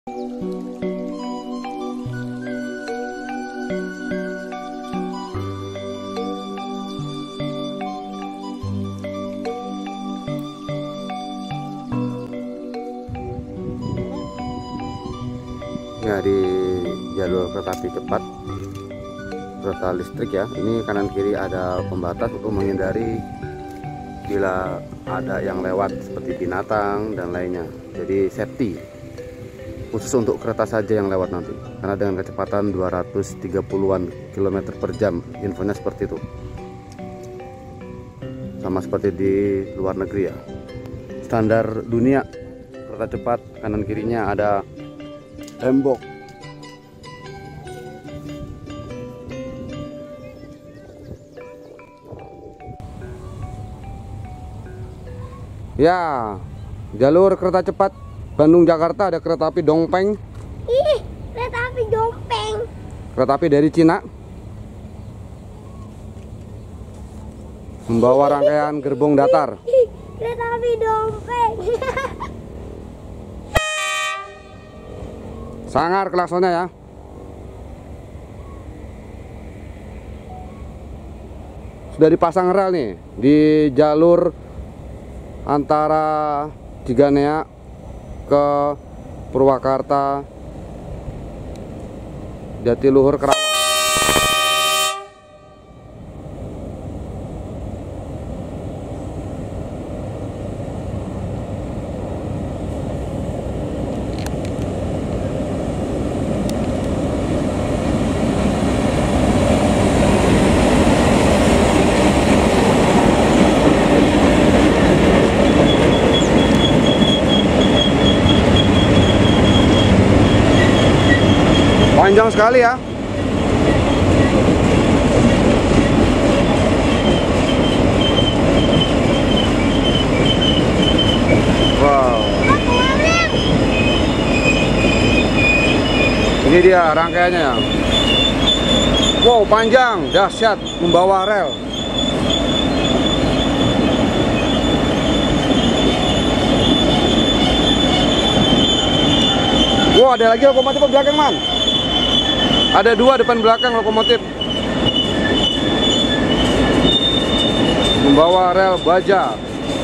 Ya, di jalur kereta api cepat, kereta listrik ya, ini kanan kiri ada pembatas untuk menghindari bila ada yang lewat seperti binatang dan lainnya. Jadi safety khusus untuk kereta saja yang lewat nanti, karena dengan kecepatan 230-an km per jam, infonya seperti itu. Sama seperti di luar negeri ya, standar dunia kereta cepat kanan kirinya ada tembok. Ya, jalur kereta cepat Bandung Jakarta ada kereta api Dongpeng. Ih, kereta api Dongpeng. Kereta api dari Cina. Membawa rangkaian gerbong datar. Ih, kereta api Dongpeng. Sangar klaksonnya ya. Sudah dipasang rel nih di jalur antara Ciganea ke Purwakarta, Jatiluhur, Kerawang. Panjang sekali ya. Wow. Ini dia rangkaiannya ya. Wow, panjang, dahsyat, membawa rel. Wow, ada lagi lokomotif di belakang, man. Ada dua depan belakang lokomotif, membawa rel baja.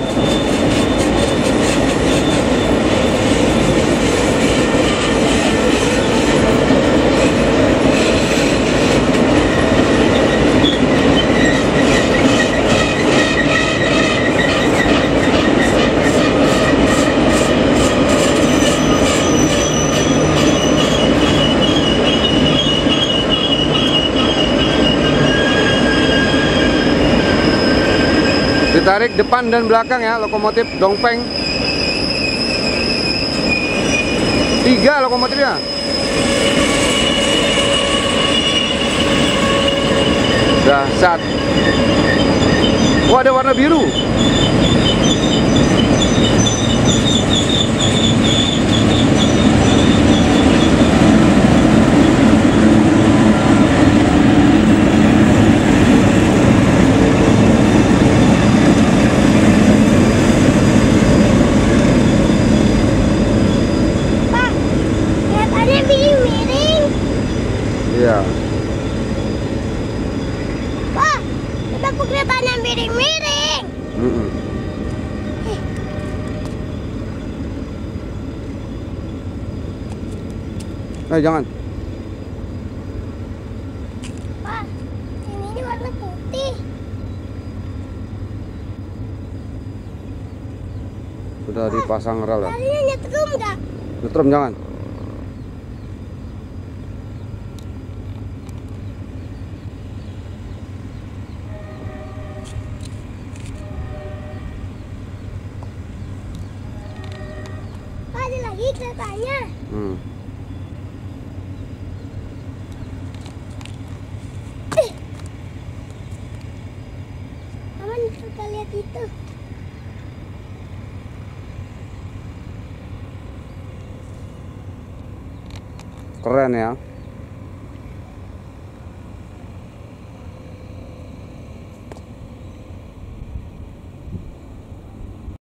Ditarik depan dan belakang ya, lokomotif Dongpeng. 3 lokomotifnya. Dahsyat. Oh, ada warna biru. Iya. Wah, kenapa keretanya miring-miring? Jangan. Wah, ini warna putih. Sudah dipasang rel ya. Talinya nyetrum nggak? Nyetrum jangan. Ada lagi keretanya. Aman, kita lihat itu. Keren ya.